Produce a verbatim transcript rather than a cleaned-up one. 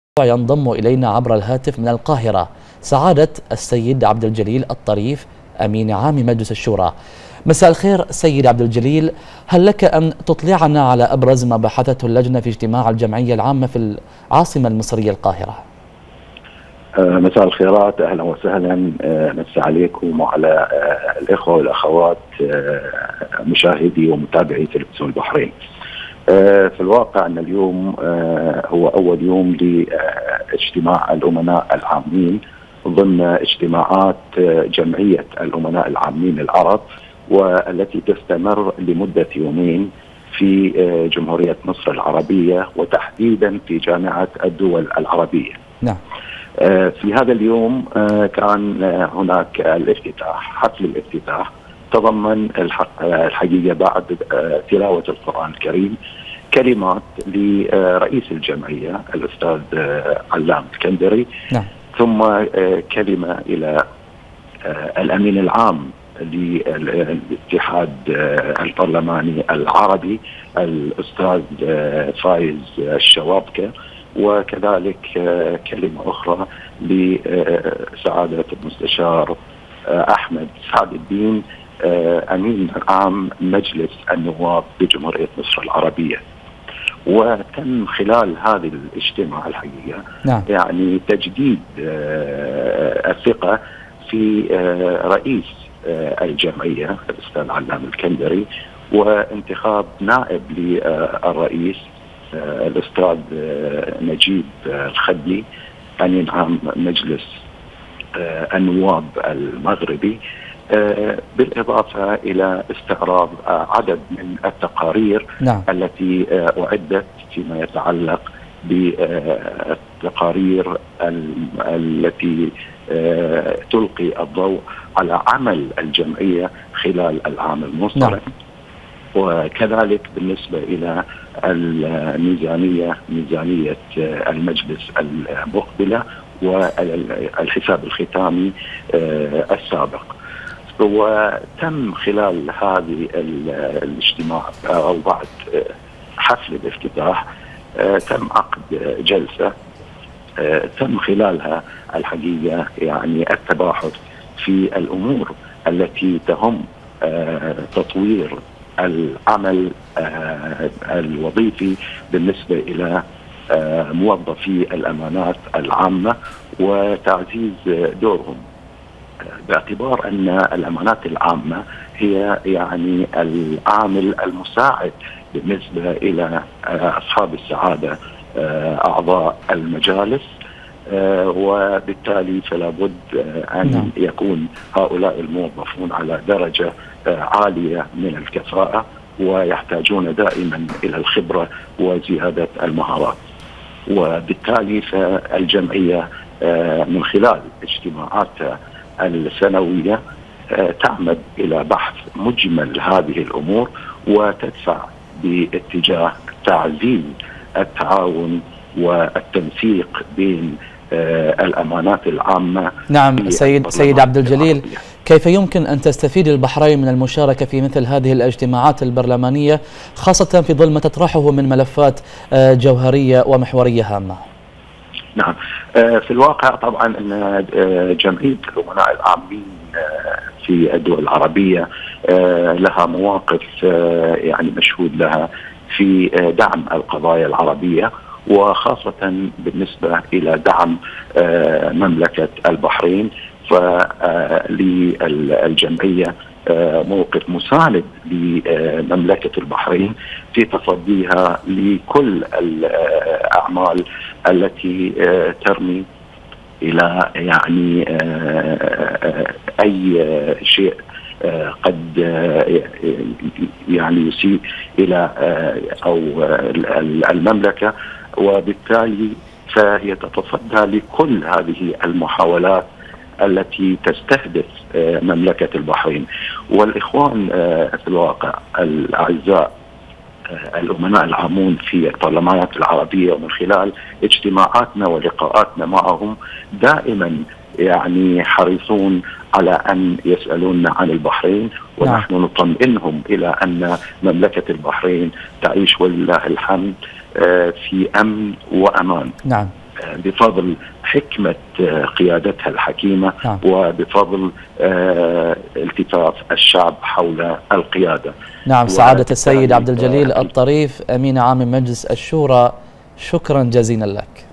ينضم إلينا عبر الهاتف من القاهرة سعادة السيد عبد الجليل الطريف أمين عام مجلس الشورى. مساء الخير سيد عبد الجليل، هل لك أن تطلعنا على أبرز ما بحثته اللجنة في اجتماع الجمعية العامة في العاصمة المصرية القاهرة؟ مساء الخيرات، أهلا وسهلا، مساء عليكم وعلى الإخوة والأخوات مشاهدي ومتابعي تلفزيون البحرين. في الواقع أن اليوم هو أول يوم لاجتماع الأمناء العامين ضمن اجتماعات جمعية الأمناء العامين العرب، والتي تستمر لمدة يومين في جمهورية مصر العربية وتحديدا في جامعة الدول العربية. نعم. في هذا اليوم كان هناك الافتتاح، حفل الافتتاح تضمن الحقيقة بعد تلاوة القرآن الكريم كلمات لرئيس الجمعية الأستاذ علام الكندري. نعم. ثم كلمة إلى الأمين العام للاتحاد البرلماني العربي الأستاذ فايز الشوابكة، وكذلك كلمة أخرى لسعادة المستشار أحمد سعد الدين أمين عام مجلس النواب بجمهورية مصر العربية. وتم خلال هذا الاجتماع الحقيقة نعم. يعني تجديد الثقة في رئيس الجمعية الأستاذ علام الكندري، وانتخاب نائب للرئيس الأستاذ نجيب الخدلي أمين عام مجلس النواب المغربي، بالإضافة إلى استعراض عدد من التقارير نعم. التي أعدت فيما يتعلق بالتقارير التي تلقي الضوء على عمل الجمعية خلال العام المنصرم. نعم. وكذلك بالنسبة إلى الميزانية، ميزانية المجلس المقبلة والحساب الختامي السابق. وتم خلال هذه الاجتماع أو بعد حفل الافتتاح تم عقد جلسة تم خلالها الحقيقة يعني التباحث في الأمور التي تهم تطوير العمل الوظيفي بالنسبة إلى موظفي الأمانات العامة وتعزيز دورهم، باعتبار أن الأمانات العامة هي يعني العامل المساعد بالنسبة إلى أصحاب السعادة أعضاء المجالس، وبالتالي فلا بد أن نعم. يكون هؤلاء الموظفون على درجة عالية من الكفاءة، ويحتاجون دائما إلى الخبرة وزيادة المهارات. وبالتالي فالجمعية من خلال اجتماعاتها السنوية تعمد إلى بحث مجمل هذه الأمور وتدفع باتجاه تعزيز التعاون والتنسيق بين الأمانات العامة. نعم سيد سيد عبد الجليل، كيف يمكن أن تستفيد البحرين من المشاركة في مثل هذه الاجتماعات البرلمانية، خاصة في ظل ما تطرحه من ملفات جوهرية ومحورية هامة؟ نعم، في الواقع طبعا أن جمعية الأمناء العامين في الدول العربية لها مواقف يعني مشهود لها في دعم القضايا العربية، وخاصة بالنسبة إلى دعم مملكة البحرين. فللجمعية موقف مساند لمملكة البحرين في تصديها لكل الأعمال التي ترمي إلى يعني أي شيء قد يعني يسيء إلى أو المملكة، وبالتالي فهي تتصدى لكل هذه المحاولات التي تستهدف مملكة البحرين. والإخوان في الواقع الأعزاء الأمناء العامون في البرلمانات العربية ومن خلال اجتماعاتنا ولقاءاتنا معهم دائما يعني حريصون على أن يسألوننا عن البحرين، ونحن نعم. نطمئنهم إلى أن مملكة البحرين تعيش ولله الحمد في أمن وأمان. نعم. بفضل حكمة قيادتها الحكيمة نعم. وبفضل التفاف الشعب حول القيادة. نعم. سعادة السيد عبد الجليل الطريف أمين عام مجلس الشورى، شكرا جزيلا لك.